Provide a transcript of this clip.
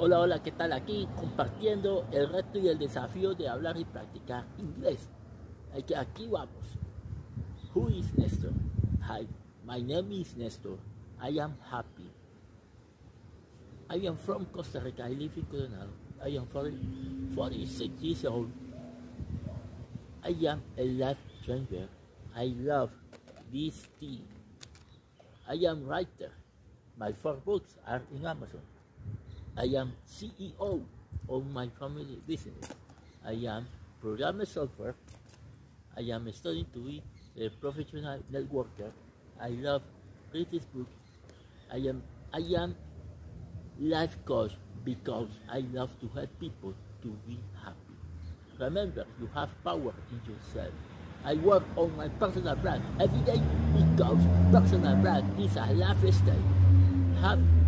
Hola, hola, ¿qué tal? Aquí compartiendo el reto y el desafío de hablar y practicar inglés. Aquí vamos. Who is Nestor? Hi, my name is Nestor. I am happy. I am from Costa Rica. I live in Coronado. I am 46 years old. I am a life changer. I love this tea. I am writer. My 4 books are in Amazon. I am CEO of my family business. I am programmer software. I am studying to be a professional networker. I love reading books. I am life coach because I love to help people to be happy. Remember, you have power in yourself. I work on my personal brand every day because personal brand is a lifestyle. Have